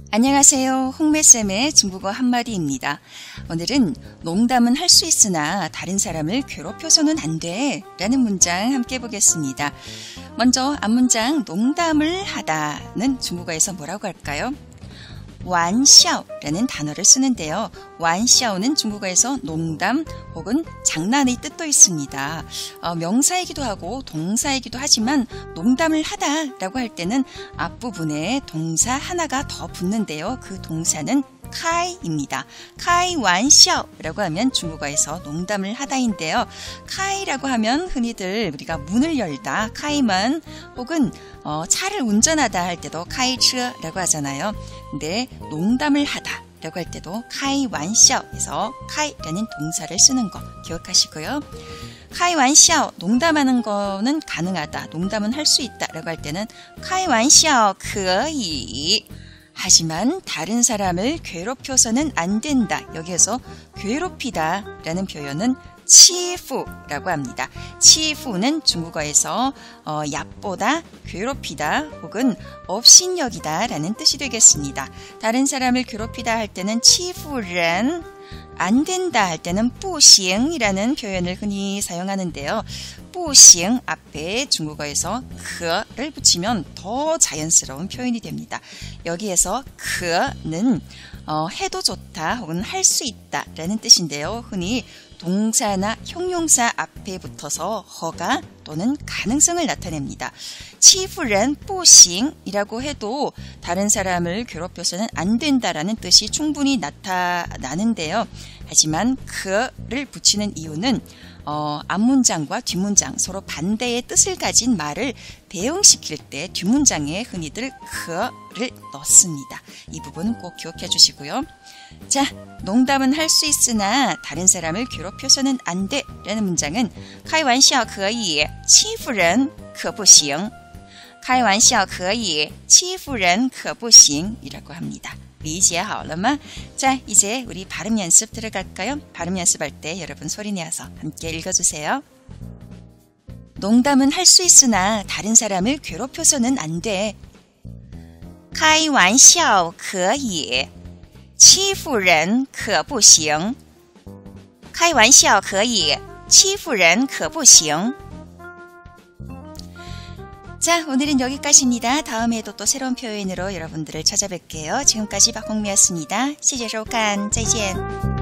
안녕하세요. 홍매쌤의 중국어 한마디입니다. 오늘은 농담은 할 수 있으나 다른 사람을 괴롭혀서는 안 돼 라는 문장 함께 보겠습니다. 먼저 앞문장 농담을 하다는 중국어에서 뭐라고 할까요? 완샤오라는 단어를 쓰는데요. 완샤오는 중국어에서 농담 혹은 장난의 뜻도 있습니다. 명사이기도 하고 동사이기도 하지만 농담을 하다라고 할 때는 앞부분에 동사 하나가 더 붙는데요. 그 동사는 카이입니다. 카이 완샤오라고 하면 중국어에서 농담을 하다인데요. 카이라고 하면 흔히들 우리가 문을 열다, 카이만 혹은 차를 운전하다 할 때도 카이츠라고 하잖아요. 근데 농담을 하다 라고 할 때도 카이 완샤오에서 카이라는 동사를 쓰는 거 기억하시고요. 카이 완샤오, 농담하는 거는 가능하다, 농담은 할 수 있다 라고 할 때는 카이 완샤오 可以 하지만 다른 사람을 괴롭혀서는 안 된다. 여기에서 괴롭히다 라는 표현은 치푸라고 합니다. 치푸는 중국어에서 얕보다, 괴롭히다 혹은 업신여기다 라는 뜻이 되겠습니다. 다른 사람을 괴롭히다 할 때는 치푸른, 안 된다 할 때는 뿌싱이라는 표현을 흔히 사용하는데요. 뿌싱 앞에 중국어에서 그를 붙이면 더 자연스러운 표현이 됩니다. 여기에서 그는 해도 좋다 혹은 할 수 있다 라는 뜻인데요. 흔히 동사나 형용사 앞에 붙어서 허가 또는 가능성을 나타냅니다. 치푸른 뿌싱이라고 해도 다른 사람을 괴롭혀서는 안 된다라는 뜻이 충분히 나타나는데요. 하지만 그를 붙이는 이유는 앞문장과 뒷문장 서로 반대의 뜻을 가진 말을 대응시킬 때 뒷문장에 흔히들 그를 넣습니다. 이 부분은 꼭 기억해 주시고요. 자, 농담은 할 수 있으나 다른 사람을 괴롭혀서는 안 돼 라는 문장은 开玩笑可以欺负人可不行 开玩笑可以欺负人可不行 이라고 합니다. 理解好了吗? 자, 이제 우리 발음 연습 들어갈까요? 발음 연습할 때 여러분 소리 내어서 함께 읽어주세요. 농담은 할 수 있으나 다른 사람을 괴롭혀서는 안 돼. 开玩笑可以欺负人可不行开玩笑可以欺负人可不行 자, 오늘은 여기까지입니다. 다음에도 또 새로운 표현으로 여러분들을 찾아뵐게요. 지금까지 박홍미였습니다. 谢谢收看，再见。